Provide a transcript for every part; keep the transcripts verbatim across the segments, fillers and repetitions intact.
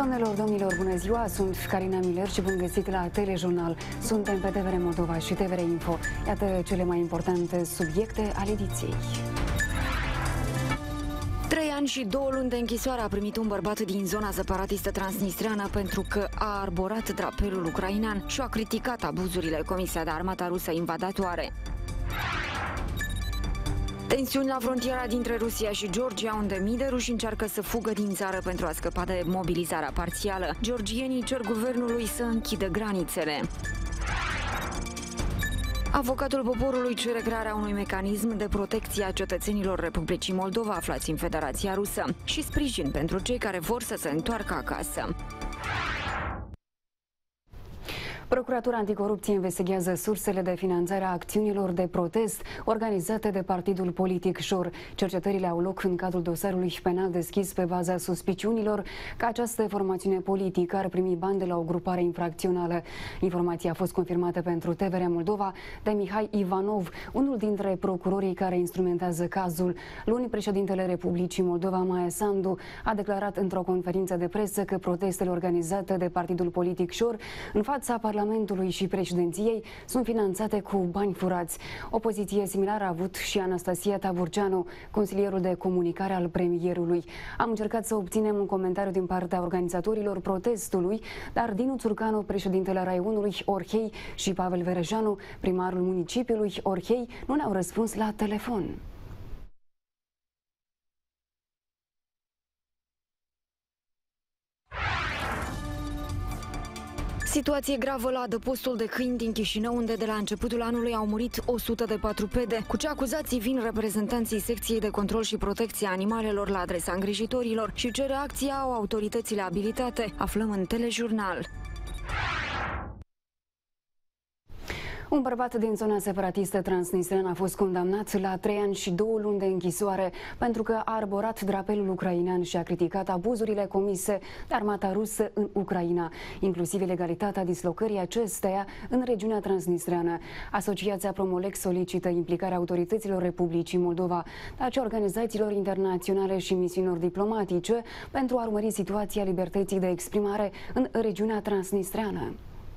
Doamnelor, domnilor, bună ziua! Sunt Carina Miller și bun găsit la Telejurnal. Suntem pe T V R Moldova și T V R Info. Iată cele mai importante subiecte ale ediției. Trei ani și două luni de închisoare a primit un bărbat din zona separatistă transnistreană pentru că a arborat drapelul ucrainean și a criticat abuzurile comise de armata rusă invadatoare. Tensiuni la frontiera dintre Rusia și Georgia, unde mii de ruși încearcă să fugă din țară pentru a scăpa de mobilizarea parțială. Georgienii cer guvernului să închidă granițele. Avocatul poporului cere crearea unui mecanism de protecție a cetățenilor Republicii Moldova aflați în Federația Rusă și sprijin pentru cei care vor să se întoarcă acasă. Procuratura Anticorupție investighează sursele de finanțare a acțiunilor de protest organizate de partidul politic Șor. Cercetările au loc în cadrul dosarului penal deschis pe baza suspiciunilor că această formațiune politică ar primi bani de la o grupare infracțională. Informația a fost confirmată pentru T V R Moldova de Mihai Ivanov, unul dintre procurorii care instrumentează cazul. Luni, președintele Republicii Moldova, Maia Sandu, a declarat într-o conferință de presă că protestele organizate de partidul politic Șor în fața Parlamentului și președinției sunt finanțate cu bani furați. O poziție similară a avut și Anastasia Taburceanu, consilierul de comunicare al premierului. Am încercat să obținem un comentariu din partea organizatorilor protestului, dar Dinu Țurcanu, președintele raionului Orhei, și Pavel Verejanu, primarul municipiului Orhei, nu ne-au răspuns la telefon. Situație gravă la adăpostul de câini din Chișinău, unde de la începutul anului au murit o sută de patrupede. Cu ce acuzații vin reprezentanții secției de control și protecție a animalelor la adresa îngrijitorilor și ce reacție au autoritățile abilitate? Aflăm în Telejurnal. Un bărbat din zona separatistă transnistreană a fost condamnat la trei ani și două luni de închisoare pentru că a arborat drapelul ucrainean și a criticat abuzurile comise de armata rusă în Ucraina, inclusiv ilegalitatea dislocării acesteia în regiunea transnistreană. Asociația Promolex solicită implicarea autorităților Republicii Moldova, dar și organizațiilor internaționale și misiunilor diplomatice pentru a urmări situația libertății de exprimare în regiunea transnistreană.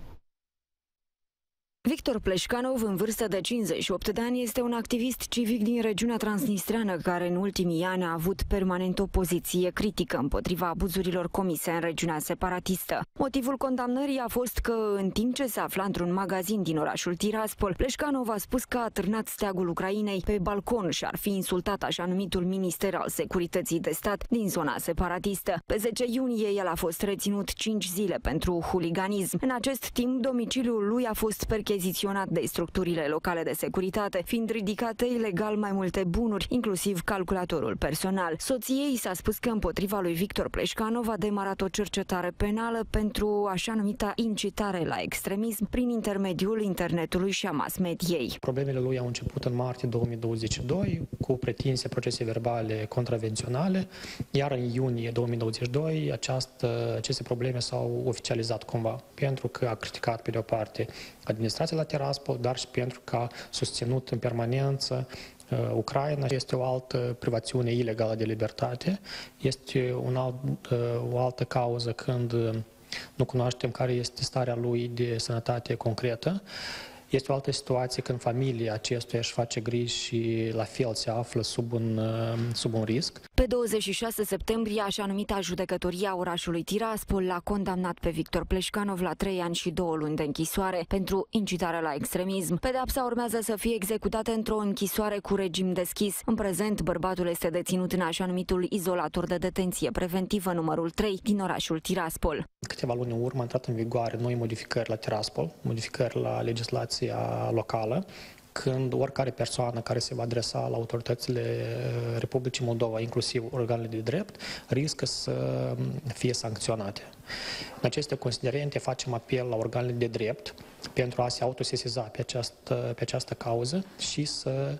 Victor Pleșcanov, în vârstă de cincizeci și opt de ani, este un activist civic din regiunea transnistreană care în ultimii ani a avut permanent o poziție critică împotriva abuzurilor comise în regiunea separatistă. Motivul condamnării a fost că, în timp ce se afla într-un magazin din orașul Tiraspol, Pleșcanov a spus că a târnat steagul Ucrainei pe balcon și ar fi insultat așa numitul Minister al Securității de Stat din zona separatistă. Pe zece iunie el a fost reținut cinci zile pentru huliganism. În acest timp, domiciliul lui a fost percheziționat de structurile locale de securitate, fiind ridicate ilegal mai multe bunuri, inclusiv calculatorul personal. Soției s-a spus că împotriva lui Victor Pleșcanov a demarat o cercetare penală pentru așa numita incitare la extremism prin intermediul internetului și a mass-mediei. Problemele lui au început în martie două mii douăzeci și doi cu pretinse procese verbale contravenționale, iar în iunie două mii douăzeci și doi această, aceste probleme s-au oficializat cumva, pentru că a criticat pe de o parte administrația la Tiraspol, dar și pentru că a susținut în permanență uh, Ucraina. Este o altă privațiune ilegală de libertate, este un alt, uh, o altă cauză când uh, nu cunoaștem care este starea lui de sănătate concretă. Este o altă situație când familia acestuia își face griji și la fel se află sub un, sub un risc. Pe douăzeci și șase septembrie, așa numita judecătorie a orașului Tiraspol l-a condamnat pe Victor Pleșcanov la trei ani și două luni de închisoare pentru incitare la extremism. Pedeapsa urmează să fie executată într-o închisoare cu regim deschis. În prezent, bărbatul este deținut în așa numitul izolator de detenție preventivă numărul trei din orașul Tiraspol. Câteva luni în urmă a intrat în vigoare noi modificări la Tiraspol, modificări la legislația locală, când oricare persoană care se va adresa la autoritățile Republicii Moldova, inclusiv organele de drept, riscă să fie sancționate. În aceste considerente facem apel la organele de drept pentru a se autosesiza pe această, pe această cauză și să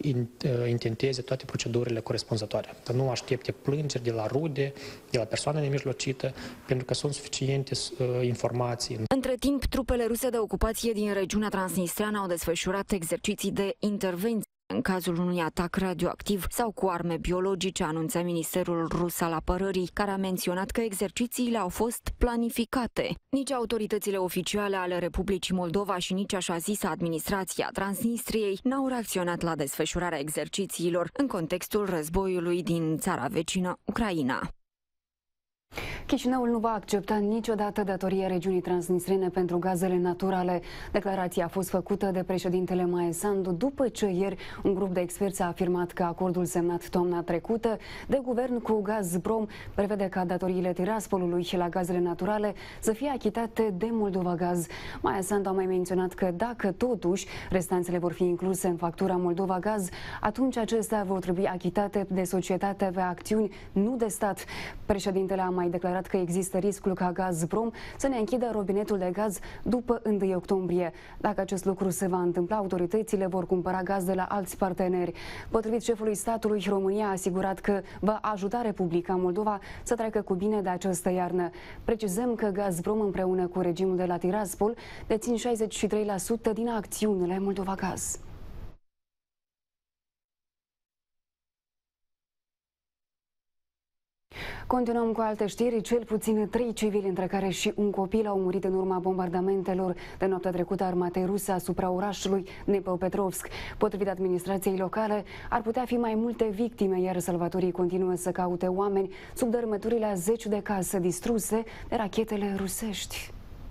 intenteze toate procedurile corespunzătoare. Să nu aștepte plângeri de la rude, de la persoane nemijlocite, pentru că sunt suficiente uh, informații. Între timp, trupele ruse de ocupație din regiunea transnistreană au desfășurat exerciții de intervenție în cazul unui atac radioactiv sau cu arme biologice, anunță Ministerul Rus al Apărării, care a menționat că exercițiile au fost planificate. Nici autoritățile oficiale ale Republicii Moldova și nici așa zisa administrația Transnistriei n-au reacționat la desfășurarea exercițiilor în contextul războiului din țara vecină, Ucraina. Chișinăul nu va accepta niciodată datoria regiunii transnistrene pentru gazele naturale. Declarația a fost făcută de președintele Maia Sandu după ce ieri un grup de experți a afirmat că acordul semnat toamna trecută de guvern cu Gazprom prevede ca datoriile Tiraspolului la gazele naturale să fie achitate de Moldova Gaz. Maia Sandu a mai menționat că dacă totuși restanțele vor fi incluse în factura Moldova Gaz, atunci acestea vor trebui achitate de societate pe acțiuni, nu de stat. Președintele a mai declarat că există riscul ca Gazprom să ne închidă robinetul de gaz după întâi octombrie. Dacă acest lucru se va întâmpla, autoritățile vor cumpăra gaz de la alți parteneri. Potrivit șefului statului, România a asigurat că va ajuta Republica Moldova să treacă cu bine de această iarnă. Precizăm că Gazprom împreună cu regimul de la Tiraspol dețin șaizeci și trei la sută din acțiunile Moldova Gaz. Continuăm cu alte știri. Cel puțin trei civili, între care și un copil, au murit în urma bombardamentelor de noaptea trecută armatei ruse asupra orașului Dnepropetrovsk. Potrivit administrației locale, ar putea fi mai multe victime, iar salvatorii continuă să caute oameni sub dărâmăturile a zeci de case distruse de rachetele rusești.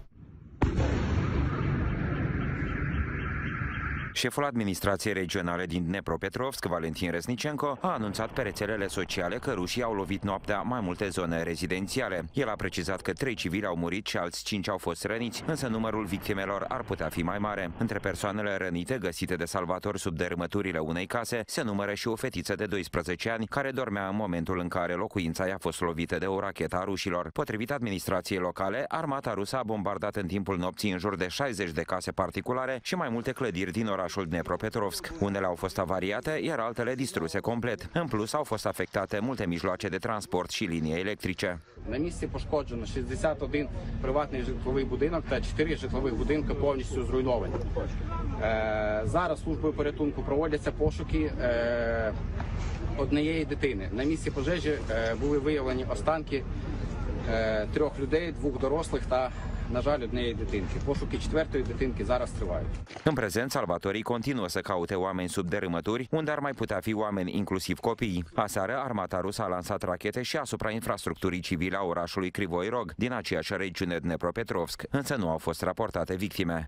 Șeful administrației regionale din Dnepropetrovsk, Valentin Resnicenko, a anunțat pe rețelele sociale că rușii au lovit noaptea mai multe zone rezidențiale. El a precizat că trei civili au murit și alți cinci au fost răniți, însă numărul victimelor ar putea fi mai mare. Între persoanele rănite găsite de salvatori sub dărâmăturile unei case se numără și o fetiță de doisprezece ani care dormea în momentul în care locuința i-a fost lovită de o rachetă a rușilor. Potrivit administrației locale, armata rusă a bombardat în timpul nopții în jur de șaizeci de case particulare și mai multe clădiri din oraș orașul Dnepropetrovsk. Unele au fost avariate, iar altele distruse complet. În plus, au fost afectate multe mijloace de transport și linii electrice. На місці пошкоджено шістдесят один приватний житловий будинок та чотири житлових будинки повністю зруйновані. Зараз службою порятунку проводяться пошуки однієї дитини. На місці пожежі були виявлені останки трьох людей, двох дорослих та na жаль, однієї дитинки. Пошуки четвертої дитинки зараз тривають. În prezent, salvatorii continuă să caute oameni sub dărâmături, unde ar mai putea fi oameni, inclusiv copii. Aseară, armata rusă a lansat rachete și asupra infrastructurii civile a orașului Crivoi Rog, din aceeași regiune Dnepropetrovsk, însă nu au fost raportate victime.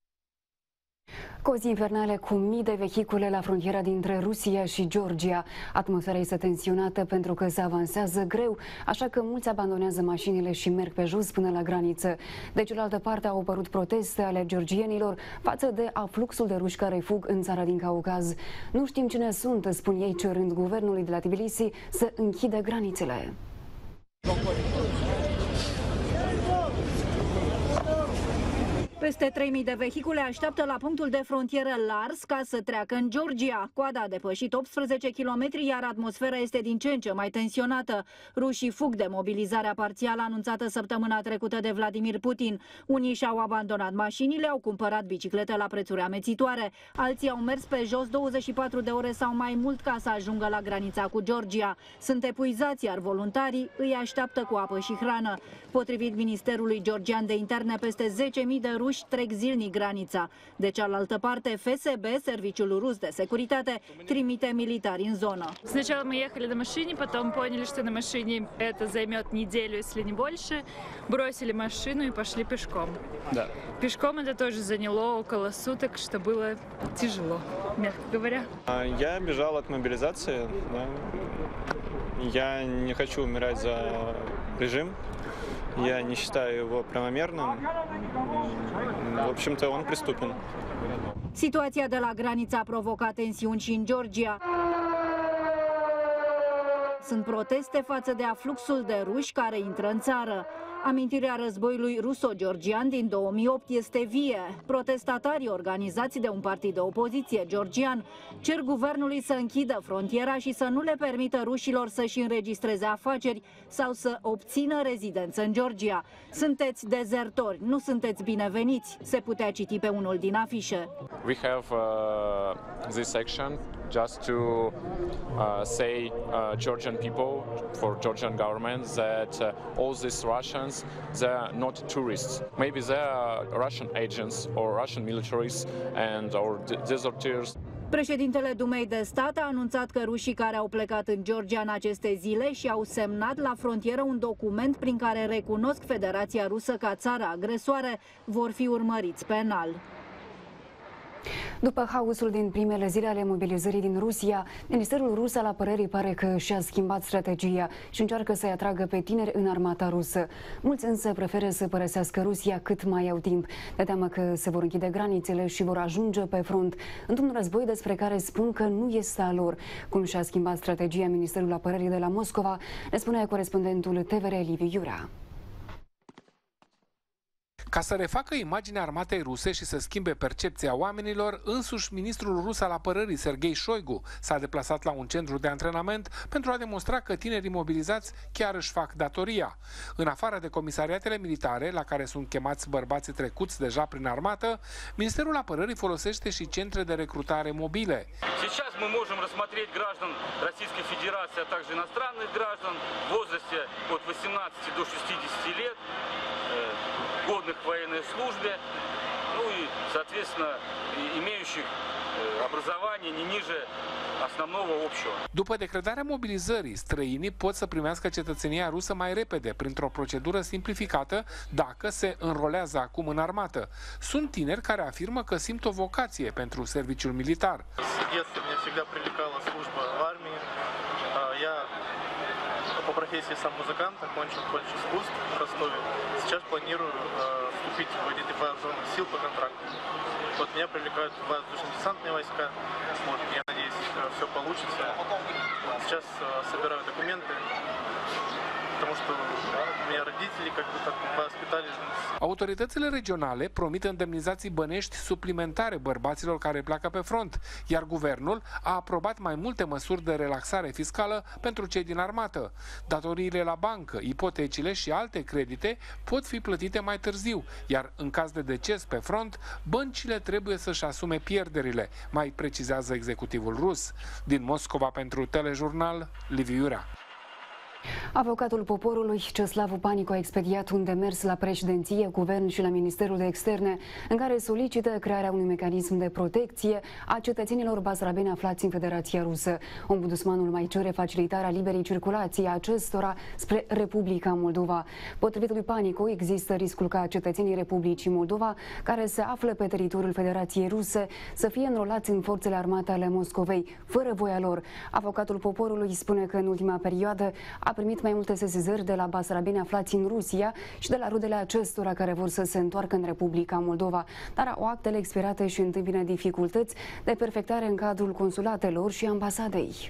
Cozi infernale cu mii de vehicule la frontiera dintre Rusia și Georgia. Atmosfera este tensionată pentru că se avansează greu, așa că mulți abandonează mașinile și merg pe jos până la graniță. De cealaltă parte au apărut proteste ale georgienilor față de afluxul de ruși care fug în țara din Caucaz. Nu știm cine sunt, spun ei, cerând guvernului de la Tbilisi să închidă granițele. Peste trei mii de vehicule așteaptă la punctul de frontieră Lars ca să treacă în Georgia. Coada a depășit optsprezece kilometri, iar atmosfera este din ce în ce mai tensionată. Rușii fug de mobilizarea parțială anunțată săptămâna trecută de Vladimir Putin. Unii și-au abandonat mașinile, au cumpărat biciclete la prețuri amețitoare. Alții au mers pe jos douăzeci și patru de ore sau mai mult ca să ajungă la granița cu Georgia. Sunt epuizați, iar voluntarii îi așteaptă cu apă și hrană. Potrivit Ministerului Georgian de Interne, peste zece mii de ruși trec zilnic granița. De cealaltă parte, F S B, Serviciul Rus de Securitate, trimite militari în zonă. Сначала мы ехали на машине, потом поняли, что на машине это займет неделю, если не больше. Бросили машину и пошли пешком. Да. Пешком это тоже заняло около суток, что было тяжело, мягко говоря. Я бежал от мобилизации. Да. Я не хочу умирать за режим. Я не считаю его правомерным. В общем-то, он преступен. Situația de la graniță a provocat tensiuni și în Georgia. Sunt proteste față de afluxul de ruși care intră în țară. Amintirea războiului ruso-georgian din două mii opt este vie. Protestatarii organizați de un partid de opoziție georgian cer guvernului să închidă frontiera și să nu le permită rușilor să-și înregistreze afaceri sau să obțină rezidență în Georgia. Sunteți dezertori, nu sunteți bineveniți, se putea citi pe unul din afișe. We have uh, this action just to uh, say uh, Georgian people, for Georgian government, that uh, all these Russians, they are not tourists. Maybe they are Russian agents or Russian militaries and or deserters. Președintele Dumei de Stat a anunțat că rușii care au plecat în Georgia în aceste zile și au semnat la frontieră un document prin care recunosc Federația Rusă ca țară agresoare vor fi urmăriți penal. După haosul din primele zile ale mobilizării din Rusia, Ministerul Rus al Apărării pare că și-a schimbat strategia și încearcă să-i atragă pe tineri în armata rusă. Mulți însă preferă să părăsească Rusia cât mai au timp, de teamă că se vor închide granițele și vor ajunge pe front într-un război despre care spun că nu este a lor. Cum și-a schimbat strategia Ministerul Apărării de la Moscova, ne spune corespondentul T V R Liviu Iurea. Ca să refacă imaginea armatei ruse și să schimbe percepția oamenilor, însuși ministrul rus al apărării, Sergei Shoigu, s-a deplasat la un centru de antrenament pentru a demonstra că tinerii mobilizați chiar își fac datoria. În afară de comisariatele militare, la care sunt chemați bărbații trecuți deja prin armată, Ministerul Apărării folosește și centre de recrutare mobile. Сейчас мы можем рассмотреть граждан Российской Федерации, а также иностранных граждан в возрасте от восемнадцати до шестидесяти лет, годных к военной службе, ну и, соответственно, имеющих образование не ниже основного общего. După decretarea mobilizării, străinii pot să primească cetățenia rusă mai repede, printr-o procedură simplificată, dacă se înrolează acum în armată. Sunt tineri care afirmă că simt o vocație pentru serviciul militar. По профессии сам музыкант, окончил колледж искусств в Ростове. Сейчас планирую э, вступить в отдел вооруженных сил по контракту. Вот меня привлекают воздушно-десантные войска. Вот, я надеюсь, все получится. Вот, сейчас э, собираю документы, потому что у меня родители как бы так воспитали. Autoritățile regionale promit indemnizații bănești suplimentare bărbaților care pleacă pe front, iar guvernul a aprobat mai multe măsuri de relaxare fiscală pentru cei din armată. Datoriile la bancă, ipotecile și alte credite pot fi plătite mai târziu, iar în caz de deces pe front, băncile trebuie să-și asume pierderile, mai precizează executivul rus. Din Moscova pentru Telejurnal, Liviu Iurea. Avocatul poporului Ceslavu Panicu a expediat un demers la președinție, guvern și la Ministerul de Externe în care solicită crearea unui mecanism de protecție a cetățenilor basarabeni aflați în Federația Rusă. Ombudsmanul mai cere facilitarea liberei circulații a acestora spre Republica Moldova. Potrivit lui Panicu, există riscul ca cetățenii Republicii Moldova, care se află pe teritoriul Federației Ruse, să fie înrolați în forțele armate ale Moscovei, fără voia lor. Avocatul poporului spune că în ultima perioadă a primit mai multe sesizări de la basarabeni aflați în Rusia și de la rudele acestora care vor să se întoarcă în Republica Moldova, dar au actele expirate și întâmpină dificultăți de perfectare în cadrul consulatelor și ambasadei.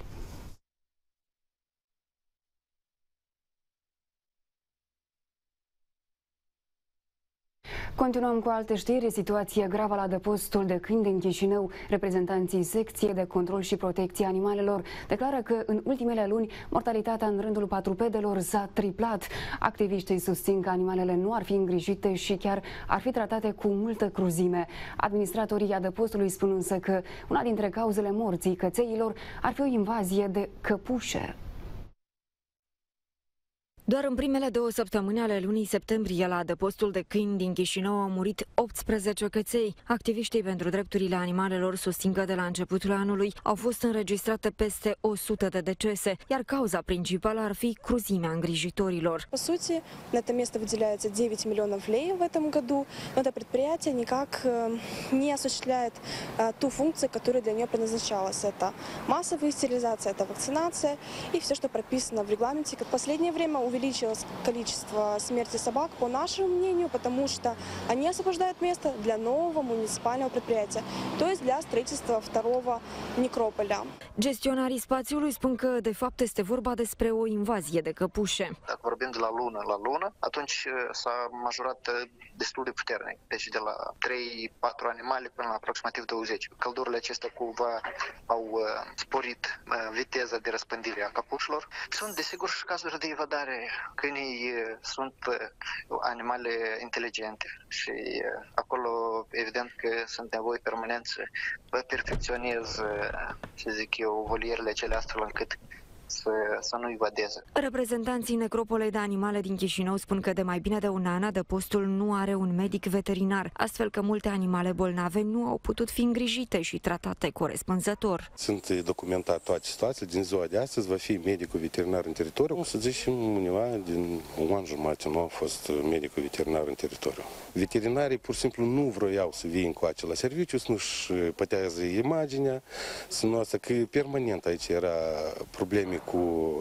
Continuăm cu alte știri. Situație gravă la adăpostul de câini din Chișinău. Reprezentanții secției de control și protecție animalelor declară că în ultimele luni mortalitatea în rândul patrupedelor s-a triplat. Activiștii susțin că animalele nu ar fi îngrijite și chiar ar fi tratate cu multă cruzime. Administratorii adăpostului spun însă că una dintre cauzele morții cățeilor ar fi o invazie de căpușe. Doar în primele două săptămâni ale lunii septembrie, la adăpostul de câini din Chișinău au murit optsprezece căței. Activiștii pentru drepturile animalelor susțin că de la începutul anului au fost înregistrate peste o sută de decese, iar cauza principală ar fi cruzimea îngrijitorilor. По сути, на это место выделяется девять миллионов лей в этом году, но это предприятие никак не осуществляет ту функцию, которая для нее предназначалась. Это массовая стерилизация, это вакцинация и все, что прописано в регламенте. Как в последнее время увеличилось количество смерти собак, по нашему мнению, потому что они освобождают место для нового муниципального предприятия, то есть для строительства второго некрополя. Gestionarii spațiului spun că, de fapt, este vorba despre o invazie de căpușe. Dacă vorbim de la lună la lună, atunci s-a majorat destul de puternic. Deci de la trei patru animale până la aproximativ douăzeci. Căldurile acestea cumva au sporit viteza de răspândire a căpușilor. Sunt, desigur, și cazuri de evadare. Câinii sunt animale inteligente și acolo, evident că sunt nevoi permanent să perfecționez, să zic eu, volierile acelea astfel încât să, să nu evadeze. Reprezentanții necropolei de animale din Chișinău spun că de mai bine de un an adăpostul nu are un medic veterinar, astfel că multe animale bolnave nu au putut fi îngrijite și tratate corespunzător. Sunt documentate toate situațiile. Din ziua de astăzi va fi medicul veterinar în teritoriu. Să zicem, undeva din un an jumătate nu a fost medicul veterinar în teritoriu. Veterinarii pur și simplu nu vroiau să vină încoace la serviciu, să nu-și pătează imaginea, să nu asta, că permanent aici era probleme cu,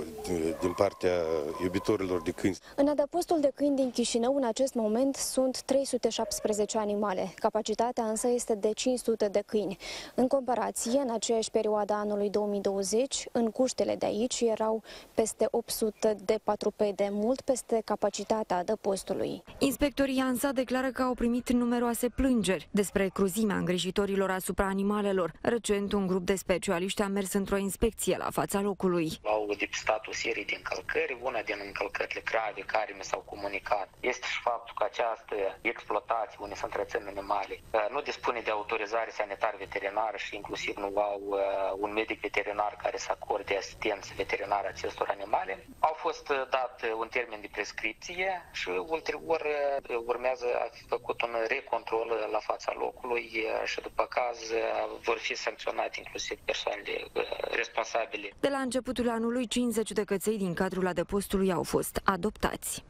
din partea iubitorilor de câini. În adăpostul de câini din Chișinău, în acest moment, sunt trei sute șaptesprezece animale. Capacitatea însă este de cinci sute de câini. În comparație, în aceeași perioadă a anului două mii douăzeci, în cuștele de aici erau peste opt sute de patrupede, mult peste capacitatea adăpostului. Inspectorii ANSA declară că au primit numeroase plângeri despre cruzimea îngrijitorilor asupra animalelor. Recent, un grup de specialiști a mers într-o inspecție la fața locului. Au depistat o serie de încălcări. Una din încălcările grave care mi s-au comunicat este și faptul că această exploatație unde se întrețin animale nu dispune de autorizare sanitar-veterinară și inclusiv nu au un medic veterinar care să acorde asistență veterinară acestor animale. Au fost dat un termen de prescripție și ulterior urmează a fi făcut un recontrol la fața locului și după caz vor fi sancționate inclusiv persoanele responsabile. De la începutul anului, cincizeci de căței din cadrul adăpostului au fost adoptați.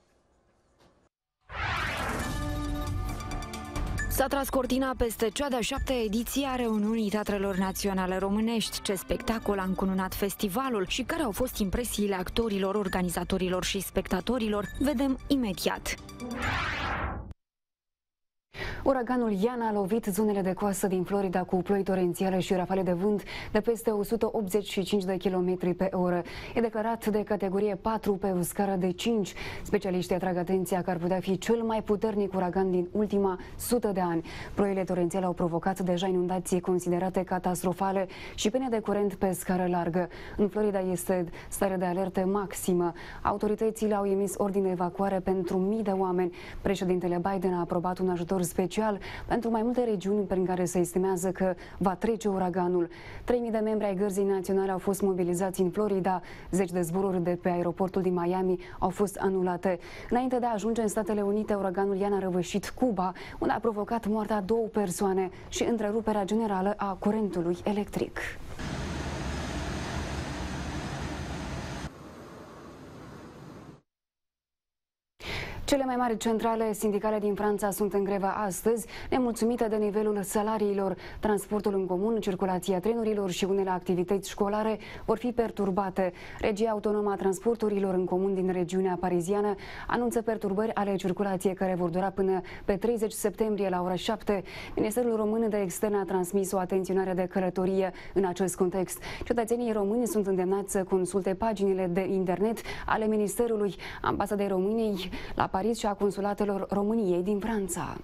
S-a tras cortina peste cea de-a șaptea ediție a reuniunii Teatrelor Naționale Românești. Ce spectacol a încununat festivalul și care au fost impresiile actorilor, organizatorilor și spectatorilor, vedem imediat. Uraganul Ian a lovit zonele de coastă din Florida cu ploi torențiale și rafale de vânt de peste o sută optzeci și cinci de kilometri pe oră. E declarat de categorie patru pe o scară de cinci. Specialiștii atrag atenția că ar putea fi cel mai puternic uragan din ultima sută de ani. Ploile torențiale au provocat deja inundații considerate catastrofale și pene de curent pe scară largă. În Florida este stare de alertă maximă. Autoritățile au emis ordine de evacuare pentru mii de oameni. Președintele Biden a aprobat un ajutor special pentru mai multe regiuni prin care se estimează că va trece uraganul. trei mii de membri ai Gărzii Naționale au fost mobilizați în Florida. Zeci de zboruri de pe aeroportul din Miami au fost anulate. Înainte de a ajunge în Statele Unite, uraganul Ian a răvășit Cuba, unde a provocat moartea a două persoane și întreruperea generală a curentului electric. Cele mai mari centrale sindicale din Franța sunt în grevă astăzi, nemulțumite de nivelul salariilor. Transportul în comun, circulația trenurilor și unele activități școlare vor fi perturbate. Regia Autonomă a Transporturilor în comun din regiunea pariziană anunță perturbări ale circulației care vor dura până pe treizeci septembrie la ora șapte. Ministerul Român de Externe a transmis o atenționare de călătorie în acest context. Cetățenii români sunt îndemnați să consulte paginile de internet ale Ministerului, Ambasadei României la Paris și a consulatelor României din Franța.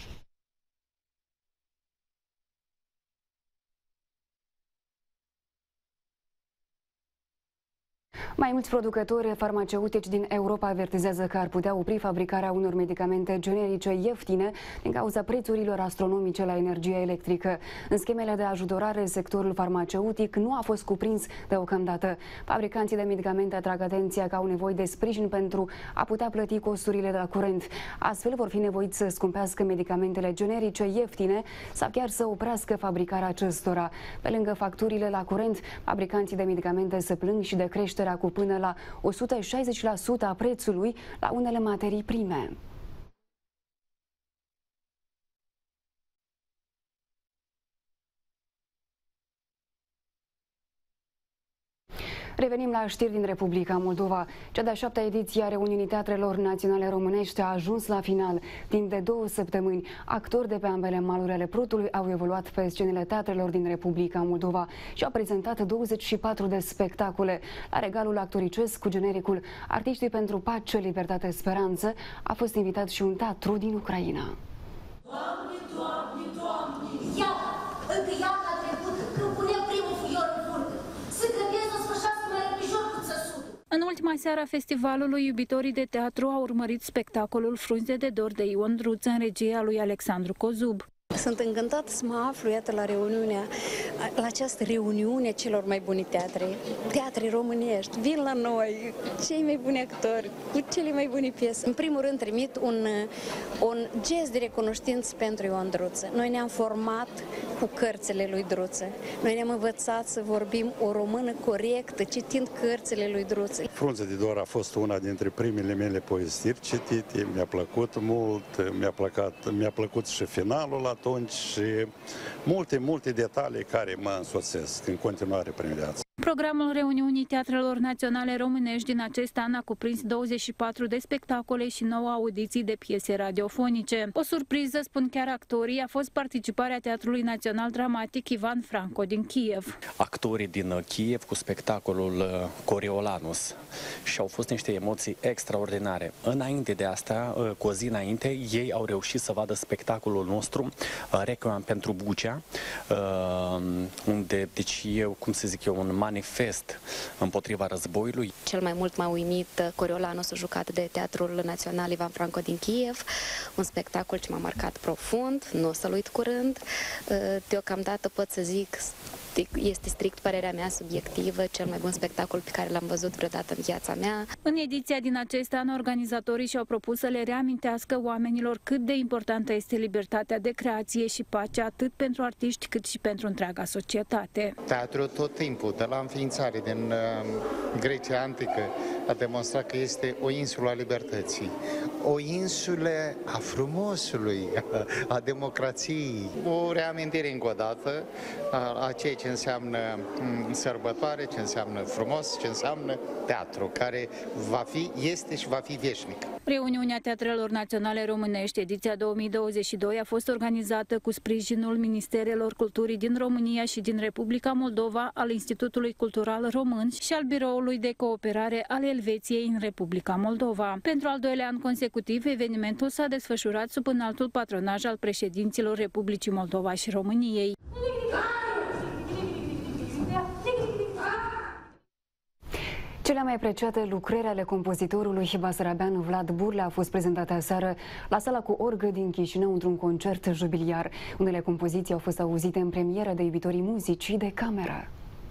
Mai mulți producători farmaceutici din Europa avertizează că ar putea opri fabricarea unor medicamente generice ieftine din cauza prețurilor astronomice la energia electrică. În schemele de ajutorare, sectorul farmaceutic nu a fost cuprins deocamdată. Fabricanții de medicamente atrag atenția că au nevoie de sprijin pentru a putea plăti costurile de la curent. Astfel vor fi nevoiți să scumpească medicamentele generice ieftine sau chiar să oprească fabricarea acestora. Pe lângă facturile la curent, fabricanții de medicamente se plâng și de creșterea cu până la o sută șaizeci la sută a prețului la unele materii prime. Revenim la știri din Republica Moldova. Cea de-a șaptea ediție a reuniunii Teatrelor Naționale Românești a ajuns la final. Timp de două săptămâni, actori de pe ambele maluri ale Prutului au evoluat pe scenele teatrelor din Republica Moldova și au prezentat douăzeci și patru de spectacole. La regalul actoricesc cu genericul Artiștii pentru Pace, Libertate, Speranță a fost invitat și un teatru din Ucraina. Doamne, Doamne, Doamne, iată, încă iarna trecută, când punem primul fuior în furcă, să grăbesc o sfârșească mai repijor cu țăsutul. În ultima seară a festivalului, iubitorii de teatru au urmărit spectacolul Frunze de dor de Ion Druță în regia lui Alexandru Cozub. Sunt încântată să mă aflu, iată, la reuniunea, la această reuniune celor mai buni teatre, teatre românești, vin la noi, cei mai buni actori, cu cele mai bune piese. În primul rând trimit un, un gest de recunoștință pentru Ion Druță. Noi ne-am format cu cărțile lui Druță. Noi ne-am învățat să vorbim o română corectă, citind cărțile lui Druță. Frunze de dor a fost una dintre primele mele povestiri citite, mi-a plăcut mult, mi-a plăcut, mi-a plăcut și finalul atunci și multe, multe detalii care mă însoțesc în continuare prin viață. Programul reuniunii Teatrelor Naționale Românești din acest an a cuprins douăzeci și patru de spectacole și nouă audiții de piese radiofonice. O surpriză, spun chiar actorii, a fost participarea Teatrului Național Dramatic Ivan Franco din Kiev. Actorii din Kiev cu spectacolul Coriolanus și au fost niște emoții extraordinare. Înainte de asta, cu o zi înainte, ei au reușit să vadă spectacolul nostru, Requiem pentru Bucea, unde, deci eu, cum să zic eu, un manifest împotriva războiului. Cel mai mult m-a uimit Coriolanus, jucat de Teatrul Național Ivan Franco din Kiev, un spectacol ce m-a marcat profund, nu o să-l uit curând. Deocamdată pot să zic, este strict părerea mea subiectivă, cel mai bun spectacol pe care l-am văzut vreodată în viața mea. În ediția din acest an, organizatorii și-au propus să le reamintească oamenilor cât de importantă este libertatea de creație și pace, atât pentru artiști cât și pentru întreaga societate. Teatrul tot timpul, de la înființare din uh, Grecia Antică, a demonstrat că este o insulă a libertății, o insulă a frumosului, a democrației. O reamintire încă o dată a, a ceea ce înseamnă sărbătoare, ce înseamnă frumos, ce înseamnă teatru, care va fi, este și va fi veșnic. Reuniunea Teatrelor Naționale Românești, ediția două mii douăzeci și doi, a fost organizată cu sprijinul Ministerelor Culturii din România și din Republica Moldova, al Institutului Cultural Român și al Biroului de Cooperare al Elveției în Republica Moldova. Pentru al doilea an consecutiv, evenimentul s-a desfășurat sub înaltul patronaj al președinților Republicii Moldova și României. Cele mai apreciate lucrări ale compozitorului basarabean Vlad Burlea au fost prezentate aseară la sala cu orgă din Chișinău într-un concert jubiliar. Unele compoziții au fost auzite în premieră de iubitorii muzicii de cameră.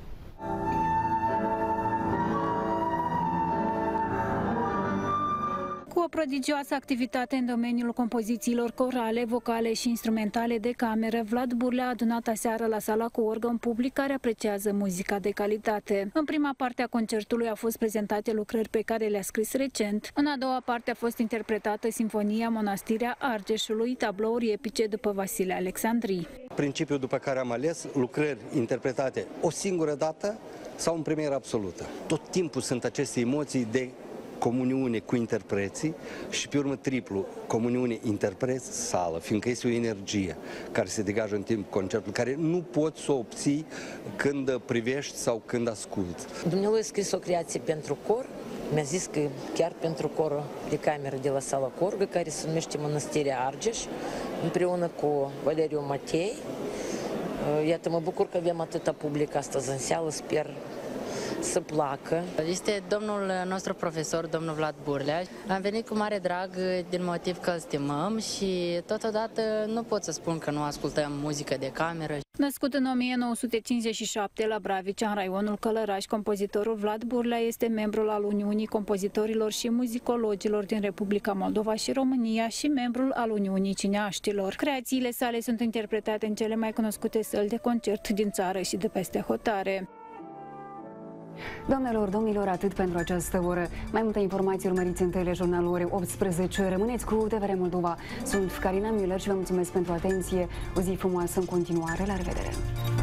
Cu o prodigioasă activitate în domeniul compozițiilor corale, vocale și instrumentale de cameră, Vlad Burlea a adunat aseară la sala cu orgă un public care apreciază muzica de calitate. În prima parte a concertului au fost prezentate lucrări pe care le-a scris recent. În a doua parte a fost interpretată Sinfonia Mănăstirea Argeșului, tablouri epice după Vasile Alexandrii. Principiul după care am ales lucrări interpretate o singură dată sau în premieră absolută. Tot timpul sunt aceste emoții de comuniune cu interpreții și pe urmă triplu, comuniune interpret-sală, fiindcă este o energie care se degajă în timp concertului, care nu poți să o obții când privești sau când asculți. Dumnezeu a scris o creație pentru cor, mi-a zis că chiar pentru corul de cameră de la sala Corgă, care se numește Mănăstirea Argeș, împreună cu Valeriu Matei. Iată, mă bucur că avem atâta public astăzi în seală, sper să placă. Este domnul nostru profesor, domnul Vlad Burlea. Am venit cu mare drag din motiv că îl stimăm și totodată nu pot să spun că nu ascultăm muzică de cameră. Născut în o mie nouă sute cincizeci și șapte la Bravicea, în raionul Călăraș, compozitorul Vlad Burlea este membrul al Uniunii Compozitorilor și Muzicologilor din Republica Moldova și România și membrul al Uniunii Cineaștilor. Creațiile sale sunt interpretate în cele mai cunoscute săli de concert din țară și de peste hotare. Doamnelor, domnilor, atât pentru această oră. Mai multe informații urmăriți în telejurnalul orei optsprezece. Rămâneți cu T V R Moldova. Sunt Carina Müller și vă mulțumesc pentru atenție. O zi frumoasă în continuare. La revedere!